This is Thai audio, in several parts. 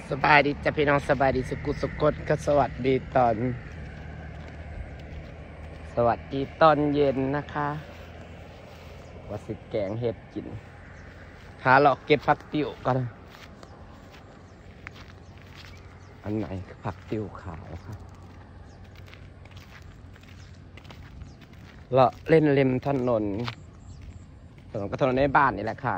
สบายดีจ้ะพี่น้องสบายดีสุกุสุกดก็สวัสดีตอนเย็นนะคะว่าสิแกงเห็ดกินหาหลอกเก็บผักติ๋วก่อนอันไหนคือผักติ๋วขาวครับเลาะเล่นริมถนนก็ถนนในบ้านนี่แหละค่ะ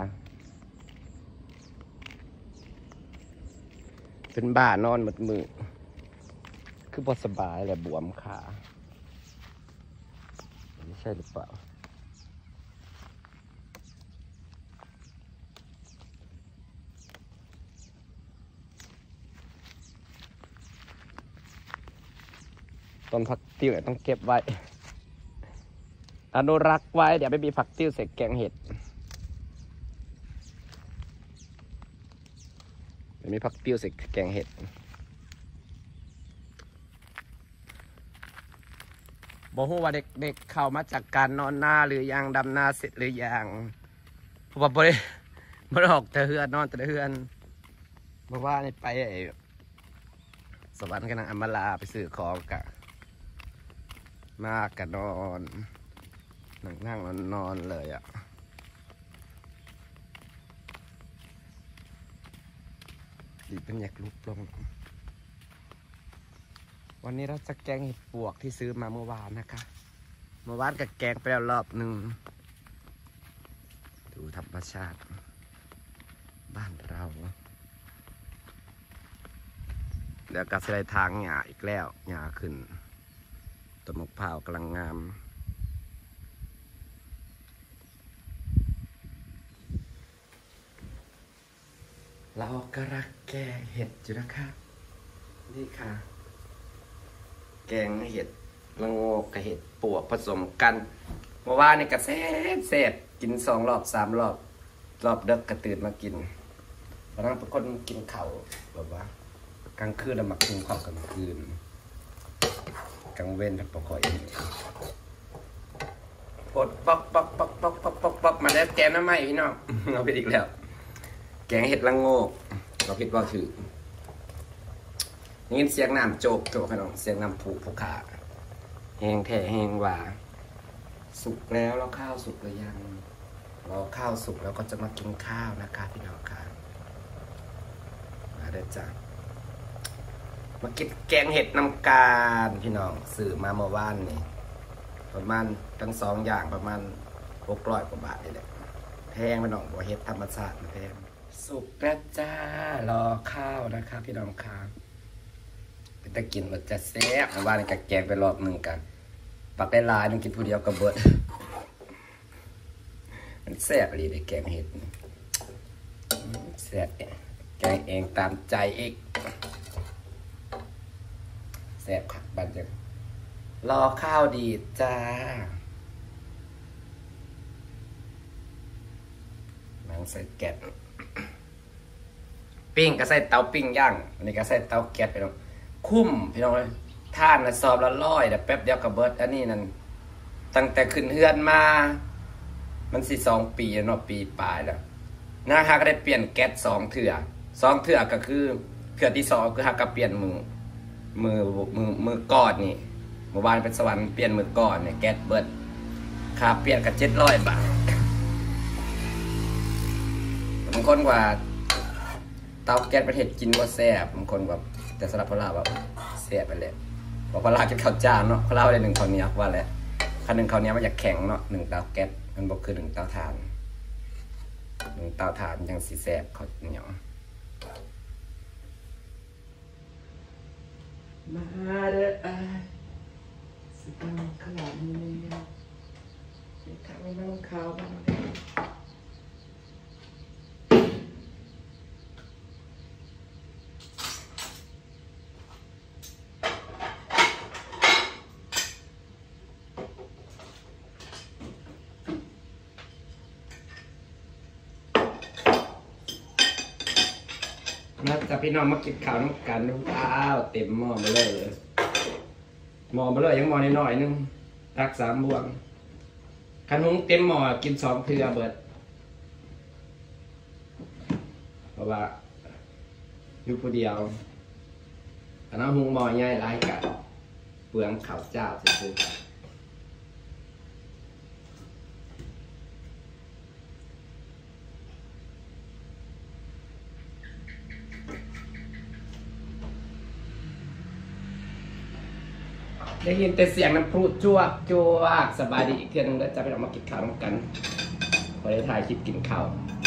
เป็นบ้านนอนหมดมือคือพอสบายแหละบวมขาไม่ใช่หรือเปล่าต้นผักติ้วเนี่ยต้องเก็บไว้อนุรักษ์ไว้เดี๋ยวไม่มีผักติ้วใส่แกงเห็ดเดี๋ยวมีผักติ้วใส่แกงเห็ดบอกว่าเด็กๆเข้ามาจากการนอนหน้าหรือยังดำนาเสร็จหรือยังเพราะว่าบ่ได้ออกแต่เฮือนนอนแต่เฮือนเพราะว่านี่ไปสวรรค์กันนางอำมาลาไปซื้อของกะมากกะนอนนั่งนอนเลยอ่ะดีเป็นอยากลุกลงวันนี้เราจะแกงเห็ดปวกที่ซื้อมาเมื่อวานนะคะเมื่อวานกับแกงไปแล้วรอบหนึ่งดูธรรมชาติบ้านเราเดี๋ยวก็จะได้ทางหญ้าอีกแล้วหญ้าขึ้นต้นมะพร้าวกำลังงามเรากำลังแกงเห็ดอยู่นะคะนี่ค่ะแกงเห็ดละโงกกับเห็ดปวกผสมกันเมื่อวานนี่ก็แซ่บกิน2 รอบ3 รอบเด็กก็ตื่นมากินตอนนั้นเป็นคนกินข้าวแบบว่ากลางคืนเรามากินข้าวกลางคืนกลางเว้นถ้าปกติปดป๊อกมาแล้วแกงน้ำไหมพี่น้องเอาไปอีกแล้วแกงเห็ดละโงกเราคิดว่าถือนี่เสียงน้ำโจกให้น้องเสียงน้ำผูขาแห้งแท้แห้งหวานสุกแล้วข้าวสุกหรือยังรอข้าวสุกแล้วก็จะมากินข้าวนะคะพี่น้องค่ะมาได้จ้ะมากินแกงเห็ดน้ำกาลพี่น้องซื้อมาเมื่อวานนี่ประมาณทั้ง2 อย่างประมาณ600 กว่าบาทนี่แหละแพงพี่น้องบ่เห็ดธรรมชาติแพงสุกแล้วจ้ารอข้าวนะคะพี่น้องค่ะเป็นตะกินมันจะแซ่บเมื่อวานนี่กับแกงไปรอบหนึ่งกันปักได้ลายนึงกินผู้เดียวกับเบิดมันแซ่บอะไรเลยแกงเห็ดแซ่บเนี่ยแกงเองตามใจเองแซ่บขัดบันจังรอข้าวดีจ้าหนังใส่แก๊สปิ้งก็ใส่เตาปิ้งย่างอันนี้ก็ใส่เตาแก๊สไปแล้วคุ้มพี่น้องเลยท่านนะซอบละ100แต่แป๊บเดียวกับเบิร์ดอันนี้นั่นตั้งแต่ขึ้นเฮือนมามัน2 ปีเนาะปีปลายแล้วนะฮะก็ได้เปลี่ยนแก๊ส2 เถื่อก็คือเถื่อที่2คือฮะก็เปลี่ยนมือก้อนนี่เมื่อวานเป็นสวรรค์เปลี่ยนมือก้อนเนี่ยแก๊สเบิร์ดค่าเปลี่ยนกับ700 บาทบางคนว่าเตาแก๊สประเทศกินว่าแซ่บบางคนแบบแต่สำหรับพลาแบบแซ่บไปเลยบอกพลากินข้าวจานเนาะพลาได้1 ข้าวเหนียวว่าแหละคัน1 ข้าวเหนียวมันจะแข็งเนาะ1 เตาแก๊สมันบอกคือ1 เตาถ่าน1 เตาถ่านยังสีแซ่บข้าวเหนียวมาเด้อสิบมันขนาดนี้สิทำให้มันขาวบ้างมาจับพี่น้องมากินข้าวน้ำกันว้าวเต็มหม้อมาเลยยังหม้อน้อยๆนึงตัก3 บวงขนมเต็มหม้อกิน2 เทื่อเบิดเพราะว่าอยู่ผู้เดียวอันนั้นหุงหม้อใหญ่หลายกันเปลืองข้าวเจ้าซื่อได้ยินแต่เสียงน้ำพรุจวกจวกสบายดีอีกเทื่อนึงแล้วจะไปออกมากินข้าวน้ำกันพอได้ถ่ายคลิปกินข้าว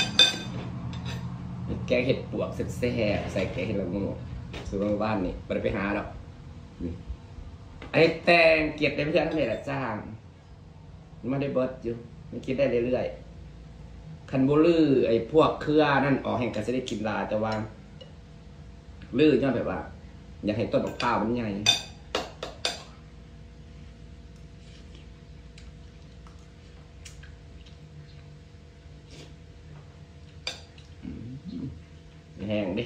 แกงเห็ดปวกเสร็จแซ่บใส่แกงเห็ดละงูซื้อมาบ้านนี่ไม่ได้ไปหาหรอกไอ้แตงเก็บได้เพื่อนทั้งเลยละจ้างไม่ได้เบิร์ดอยู่มันกินได้เรื่อยๆคันบูลือไอ้พวกเครือนั่นออกแห่งกันจะได้กินลาแต่ว่าลื้อย่อแบบว่าอยากให้ต้นของข้าวมันใหญ่แห้งดิ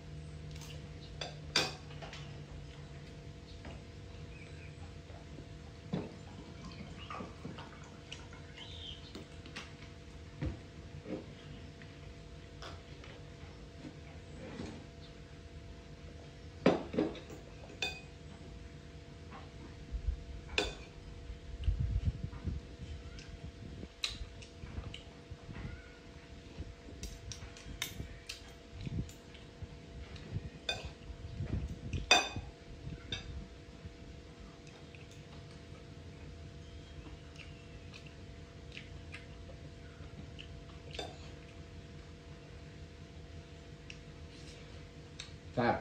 ครับ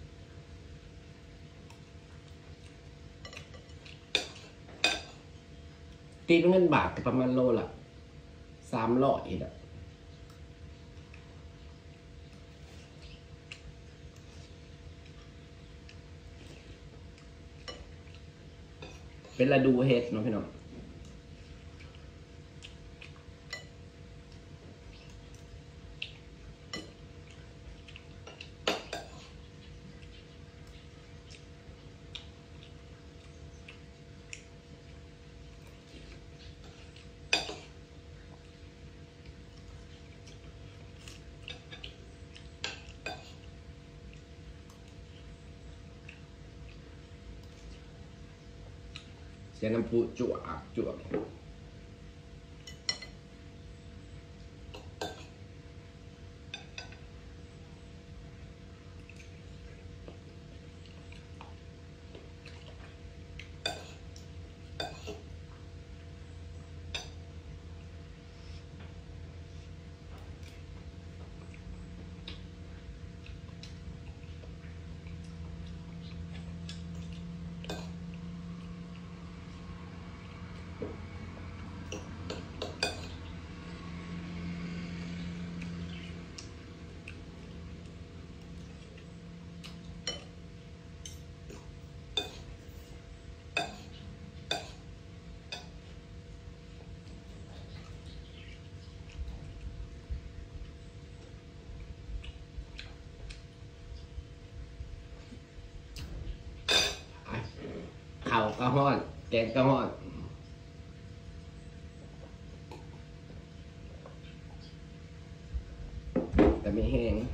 ตีเป็นเงินบาทประมาณโลละ300อ่ะเป็นฤดูเห็ดเนาะพี่น้องเสียน้ำพุจวกจวกข้าวก็ฮ้อนแกงก็ฮ้อนแต่ไม่แห้ง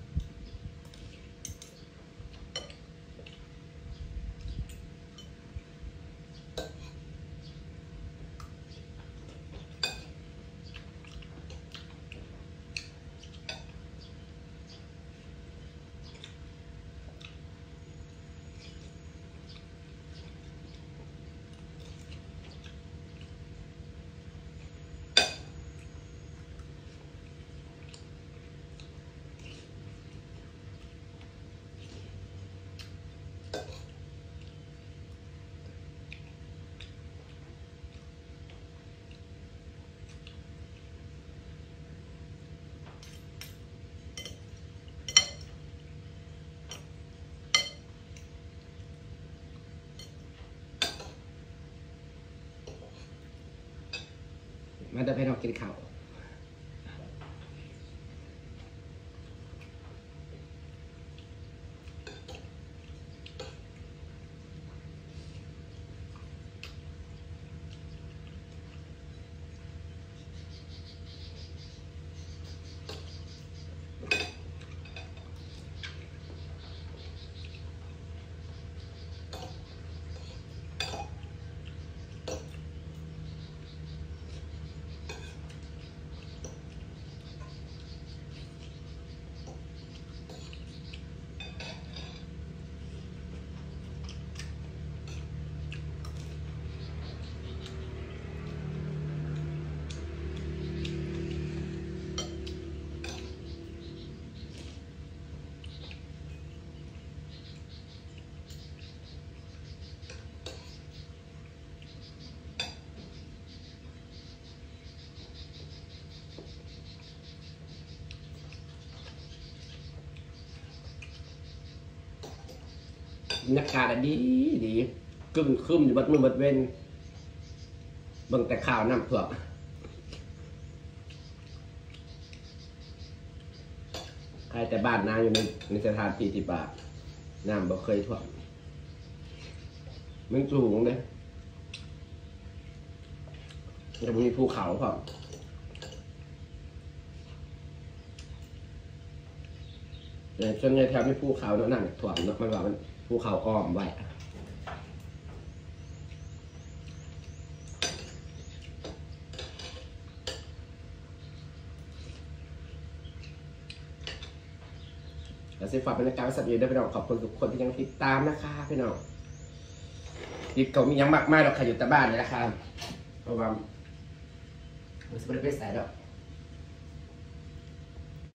มันจะไปนอนกินข้าวนักการดีดีกึ่งคึมอยู่บัดมือบัดเว้นเบิ่งแต่ข่าวน้ำท่วมใครแต่บ้านนาอยู่ในสถานที่ที่ป่าน้ำบ่เคยท่วมมันสูงเลยจะมีภูเขาพอแต่ส่วนใหญ่แถวมีภูเขาเนาะนั่นถ่วมเนาะมันว่ามันภูเขาอ้อมไว้แล้วสิฝากบรรยากาศสัตว์เลี้ยงได้พี่น้องขอบคุณทุกคนที่ยังติดตามนะคะพี่น้องติดเก่ามียังมากมายเราขยันแต่บ้านเลยนะคะเพราะว่ามันจะไม่ได้ไปใส่ดอก